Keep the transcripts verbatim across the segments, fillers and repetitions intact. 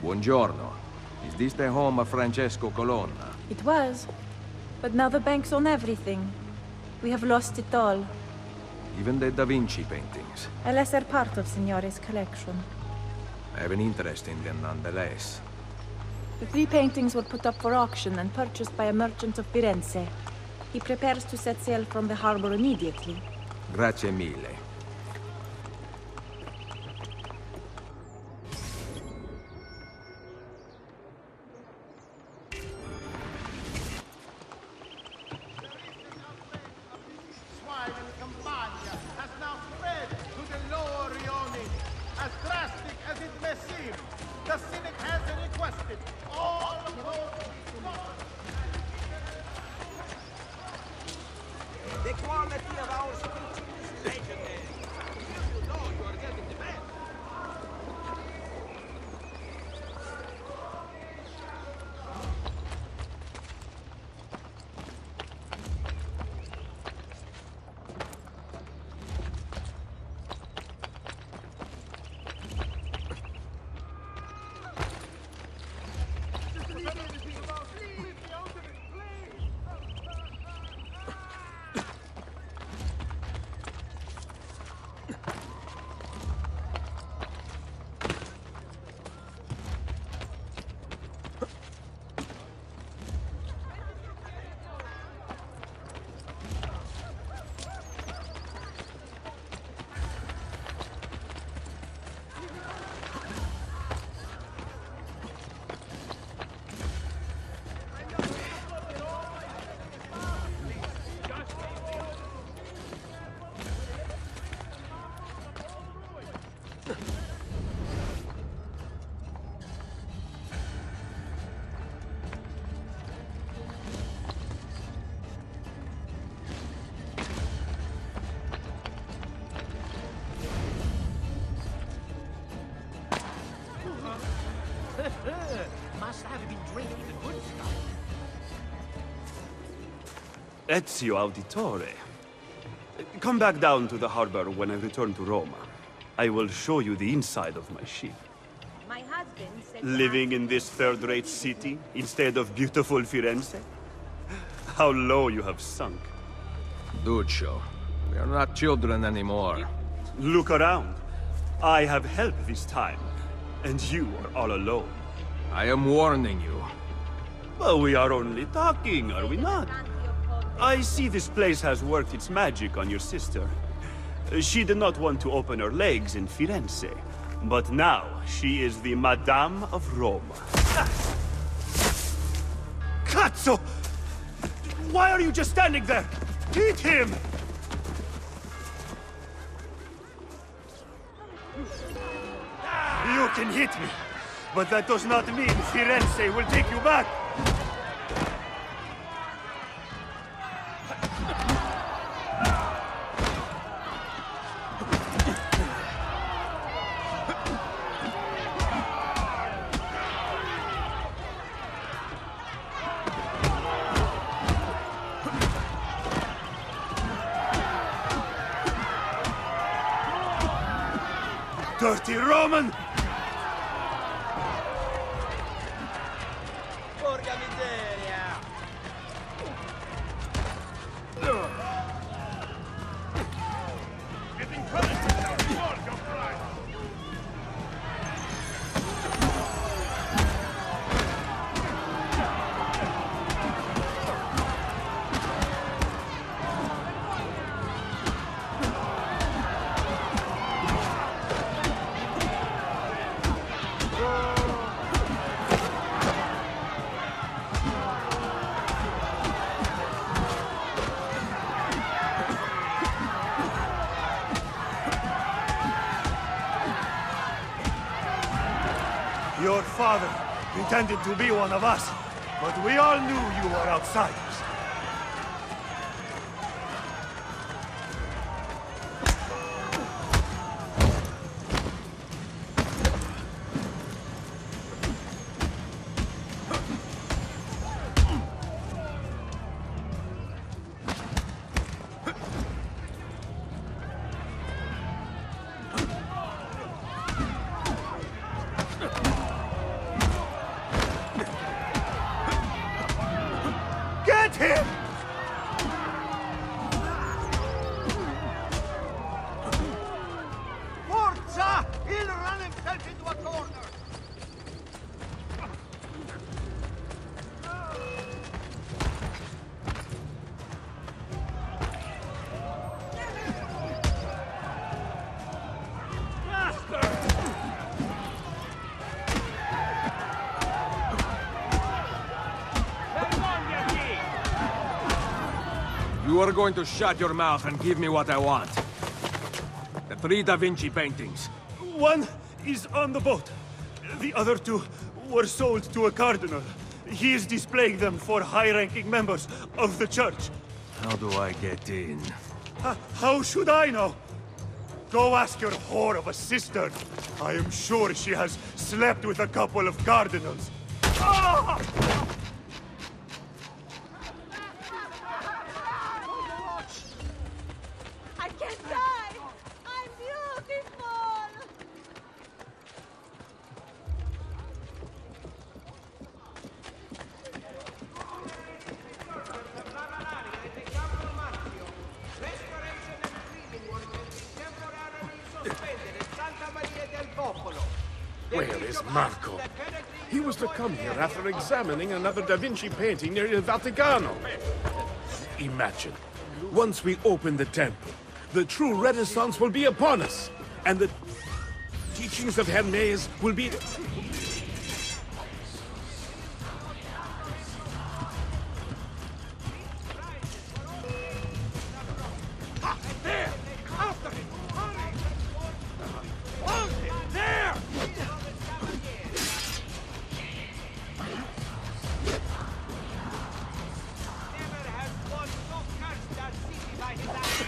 Buongiorno. Is this the home of Francesco Colonna? It was. But now the banks own everything. We have lost it all. Even the Da Vinci paintings. A lesser part of Signore's collection. I have an interest in them nonetheless. The three paintings were put up for auction and purchased by a merchant of Firenze. He prepares to set sail from the harbor immediately. Grazie mille. Must have been drinking the good stuff. Ezio Auditore. Come back down to the harbor when I return to Roma. I will show you the inside of my ship. My husband said... Living in this third-rate city instead of beautiful Firenze? How low you have sunk. Duccio, we are not children anymore. Look around. I have help this time, and you are all alone. I am warning you. Well, we are only talking, are we not? I see this place has worked its magic on your sister. She did not want to open her legs in Firenze, but now she is the Madame of Roma. Cazzo! Why are you just standing there? Hit him! You can hit me, but that does not mean Firenze will take you back. Dirty Roman! Porca miseria! Getting credit without reward, your pride! Your father intended to be one of us, but we all knew you were outsiders. You are going to shut your mouth and give me what I want. The three Da Vinci paintings. One is on the boat. The other two were sold to a cardinal. He is displaying them for high-ranking members of the church. How do I get in? H how should I know? Go ask your whore of a sister. I am sure she has slept with a couple of cardinals. Ah! I can't die! I'm beautiful! Where is Marco? He was to come here after examining another Da Vinci painting near the Vaticano. Imagine, once we open the temple, the true Renaissance will be upon us, and the teachings of Hermes will be... There! After him! Hurry! On him! There! Never has one so cursed that city by his act.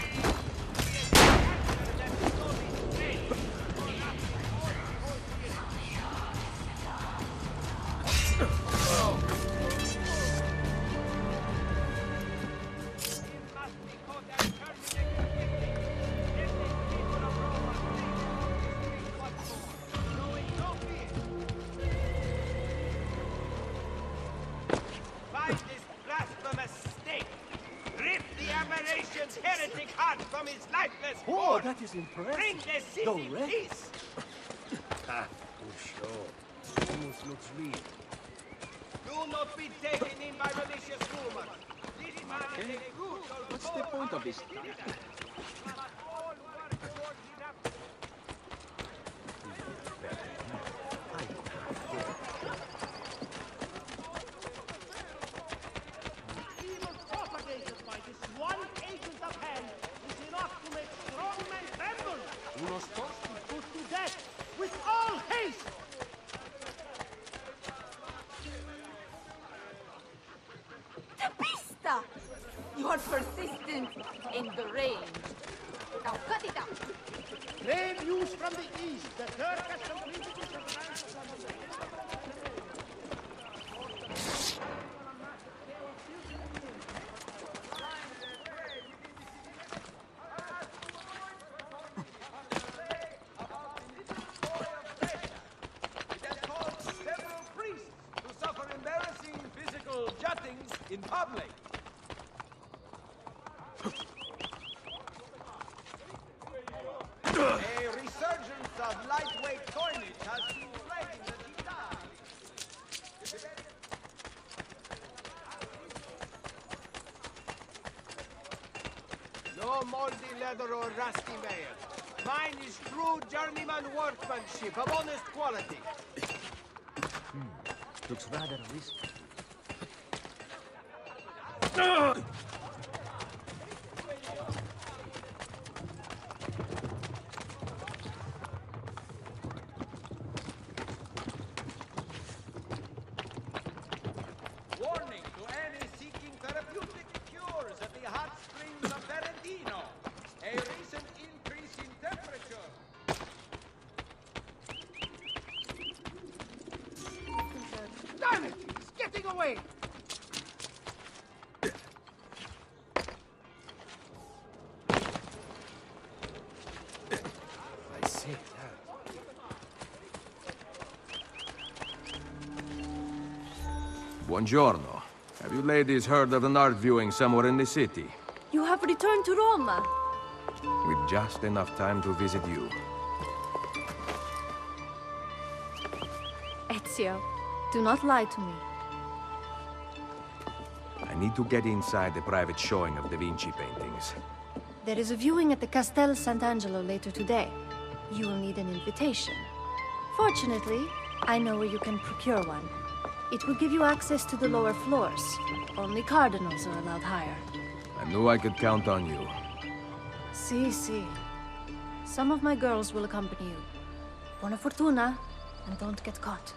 Find this blasphemous stake! Rip the aberration's heretic heart from his lifeless Oh, form! that is impressive. Bring the city Don't wreck. peace! Ah, for sure. Almost looks real. Do not be taken in by malicious rumors. This man is a good old What's the point of this? Evil propagated by this one agent of hell is enough to make strong men tremble. Unos dos. Put to death with all haste. Pista! You are persistent in the range. Now cut it out! Brave news from the east. The Turk has completed his advance. It has caused several priests to suffer embarrassing physical juttings in public. A resurgence of lightweight coinage has been plaguing the città. No moldy leather or rusty mail. Mine is true journeyman workmanship of honest quality. Looks rather risky. Warning to any seeking therapeutic cures at the hot springs of Ferentino. A recent increase in temperature. Damn it! He's getting away! I see that. Buongiorno. Have you ladies heard of an art viewing somewhere in the city? You have returned to Roma. With just enough time to visit you. Ezio, do not lie to me. I need to get inside the private showing of Da Vinci paintings. There is a viewing at the Castel Sant'Angelo later today. You will need an invitation. Fortunately, I know where you can procure one. It will give you access to the lower floors. Only cardinals are allowed higher. I knew I could count on you. Si, si. Some of my girls will accompany you. Buona fortuna, and don't get caught.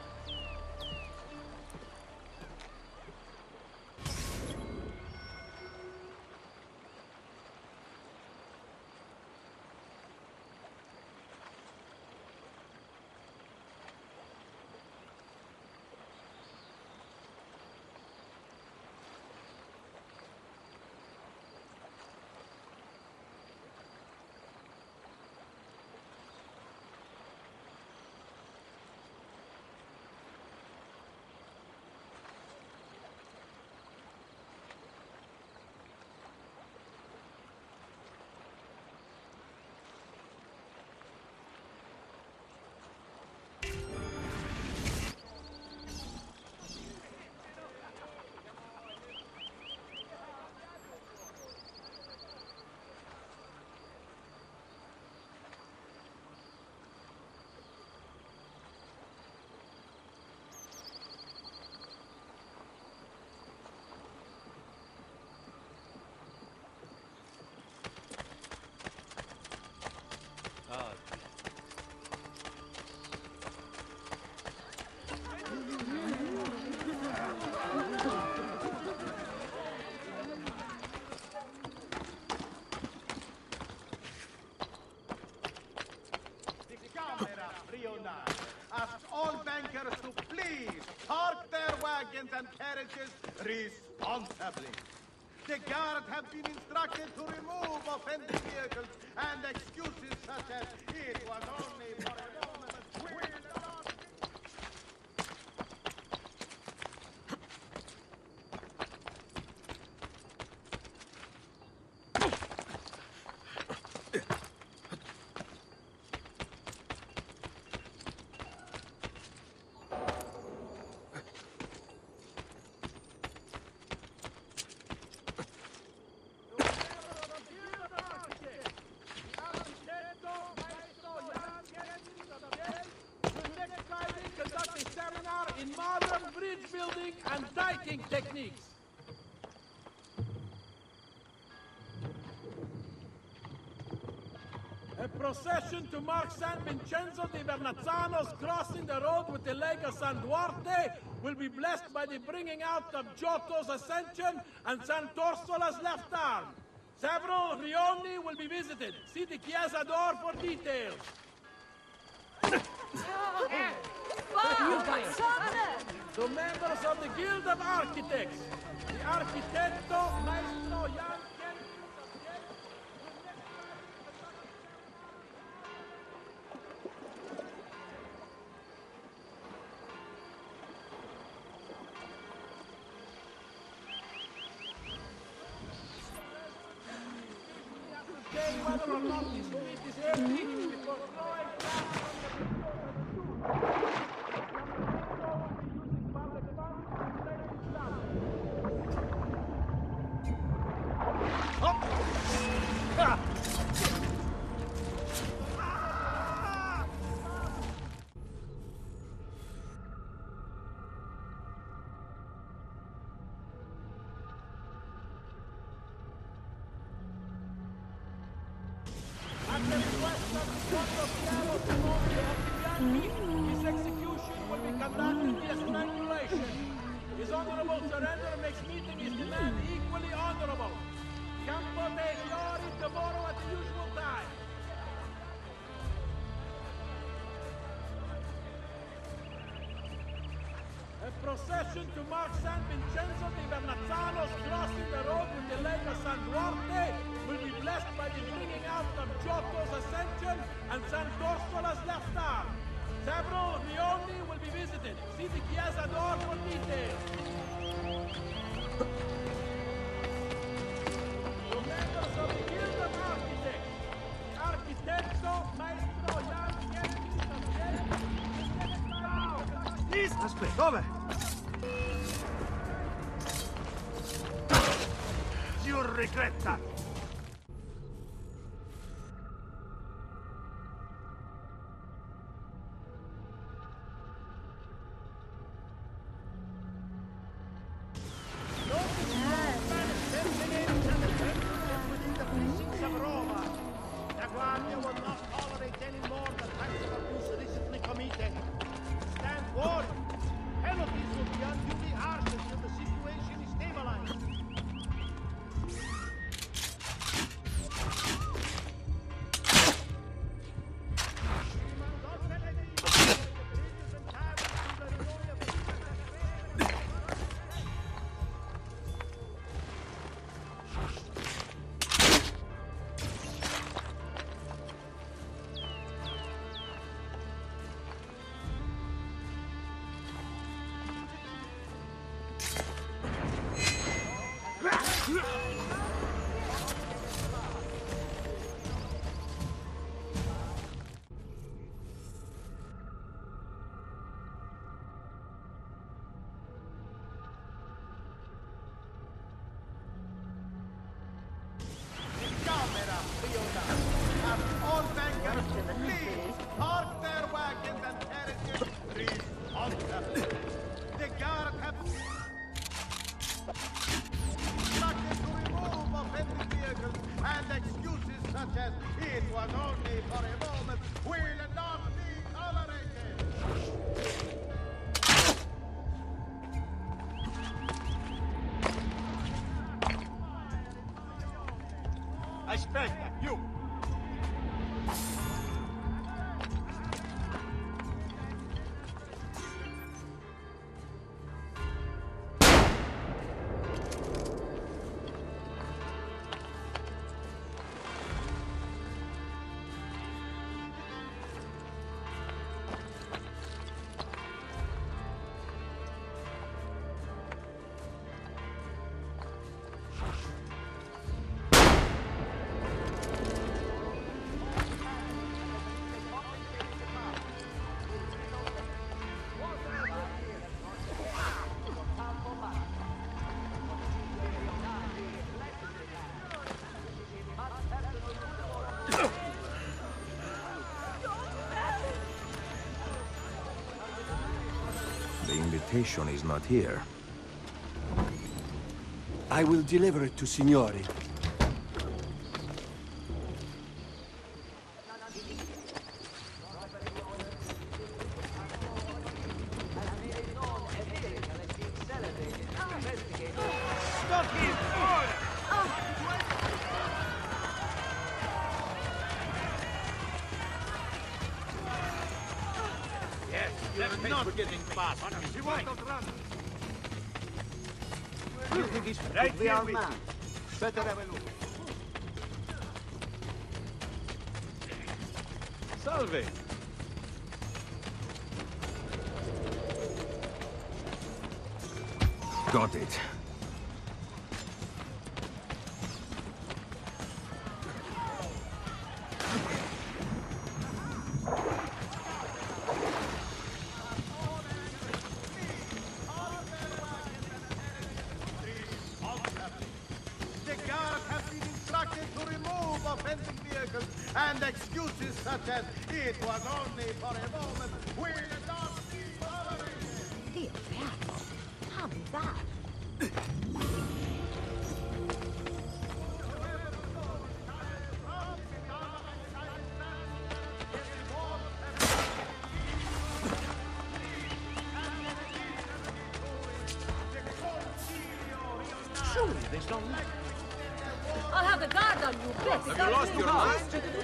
Ask all bankers to please park their wagons and carriages responsibly. The guard have been instructed to remove offending vehicles and excuses such as it was only for a moment. And diking techniques. A procession to mark San Vincenzo di Vernazzano's crossing the road with the Leg of San Duarte will be blessed by the bringing out of Giotto's Ascension and Sant'Orsola's left arm. Several rioni will be visited. See the Chiesa d'Or for details. To members of the Guild of Architects, the Architetto Maestro Jan whether or not this street is empty before throwing flags on the his execution will be conducted via strangulation. His honorable surrender makes meeting his demand equally honorable. Campo dei Fiori tomorrow at the usual time. A procession to mark San Vincenzo di Vernazzano's crossing the road with the Leg of San Duarte will be blessed by the bringing out of Giotto's Ascension and Sant'Orsola's left arm. Several rioni will be visited. See the Chiesa d'Or for details. The members of the Guild of Architects, the Architetto Maestro Jan Aspetta, dove? Signor Recretta! Camera, Fiona. And all bankers, please park their wagons and carriages responsibly. The guard have instructed to remove offending vehicles, and excuses such as "it was only for a moment" will not be tolerated. Aspetta, you! The invitation is not here. I will deliver it to Signori. Not getting fast. You want to run? You think he's right the old man? Better have a look. Salve. Got it. And excuses such as "it was only for a moment" will not be tolerated. Dio beato. How is that? Surely there's no light. I'll have the guard on you, bitch. Have you lost your mind?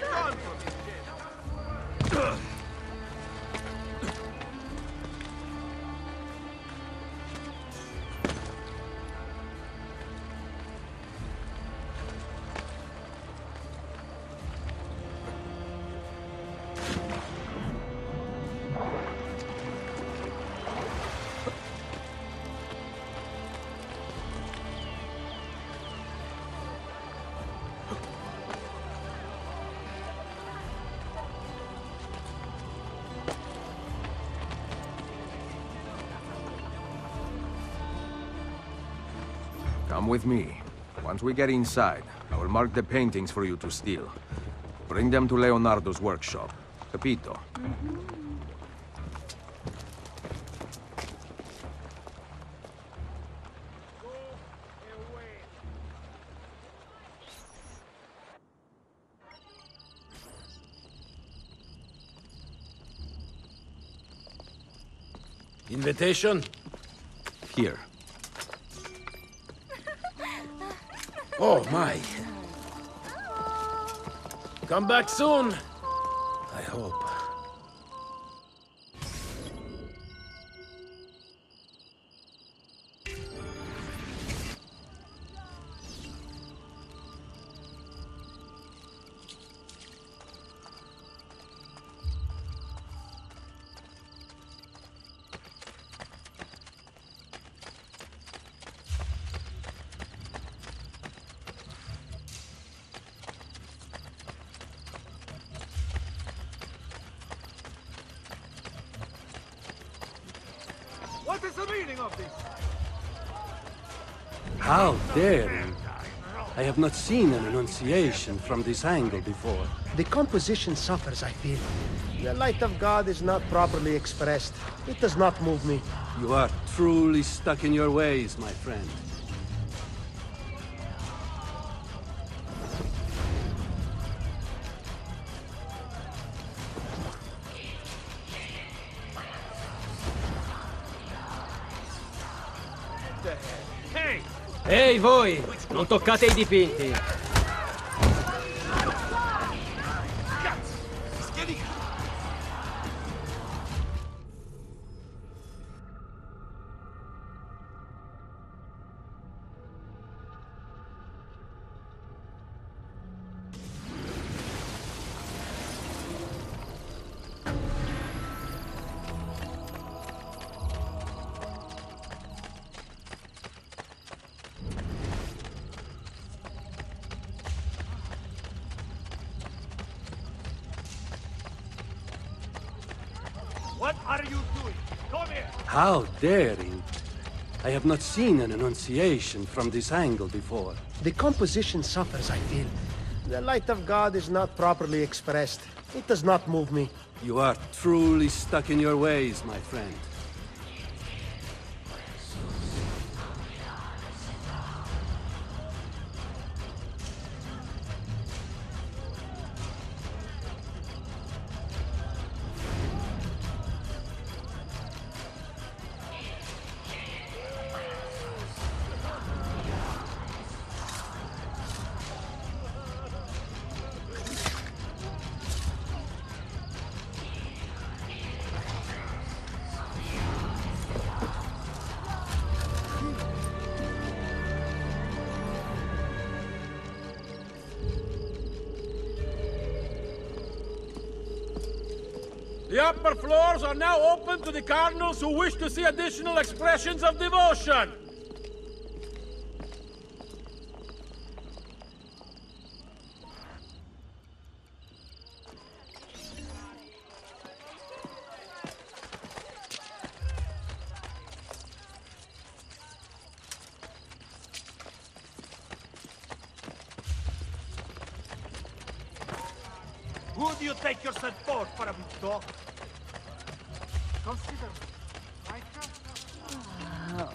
Come with me. Once we get inside, I will mark the paintings for you to steal. Bring them to Leonardo's workshop. Capito? Invitation? Here. Oh, my. Come back soon. I hope. is the meaning of this? How dare you? I have not seen an Annunciation from this angle before. The composition suffers, I feel. The light of God is not properly expressed. It does not move me. You are truly stuck in your ways, my friend. Ehi voi! Non toccate i dipinti! What are you doing? Come here! How daring! I have not seen an Annunciation from this angle before. The composition suffers, I feel. The light of God is not properly expressed. It does not move me. You are truly stuck in your ways, my friend. The upper floors are now open to the cardinals who wish to see additional expressions of devotion. Who do you take yourself for, Farabutto? Consider my cousin.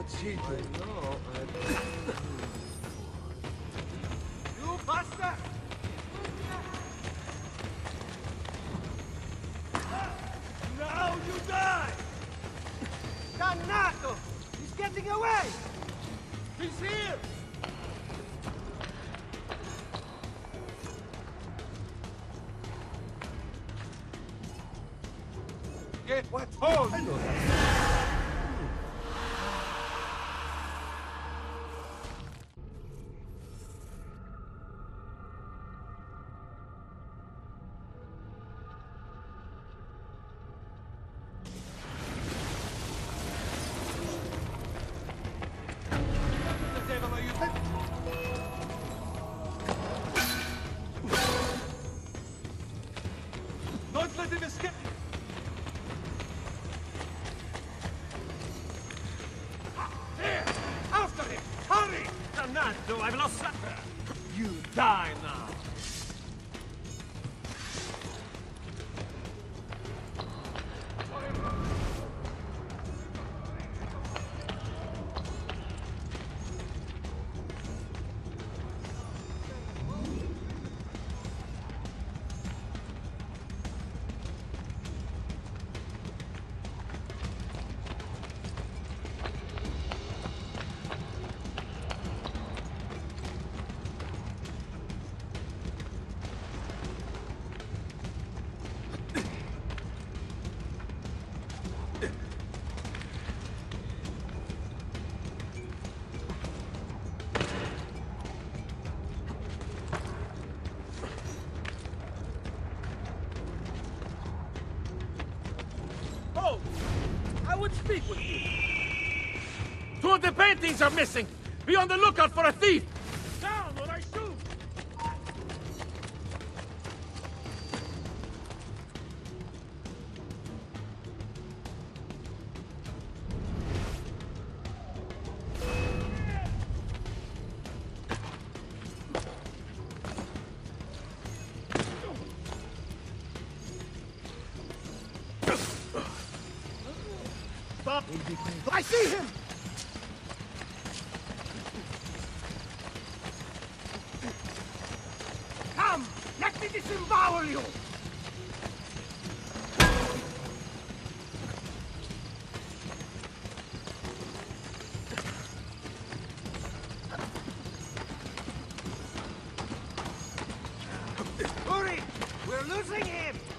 What's he doing? You bastard! Now you die! Dannato! He's getting away! He's here! Get what? Hold! Don't let him escape! There! After him! Hurry! Dannato, I've lost sight! You die now! I would speak with you. Two of the paintings are missing. Be on the lookout for a thief. Down or I shoot. Stop! I see him! Come! Let me disembowel you! Hurry! We're losing him!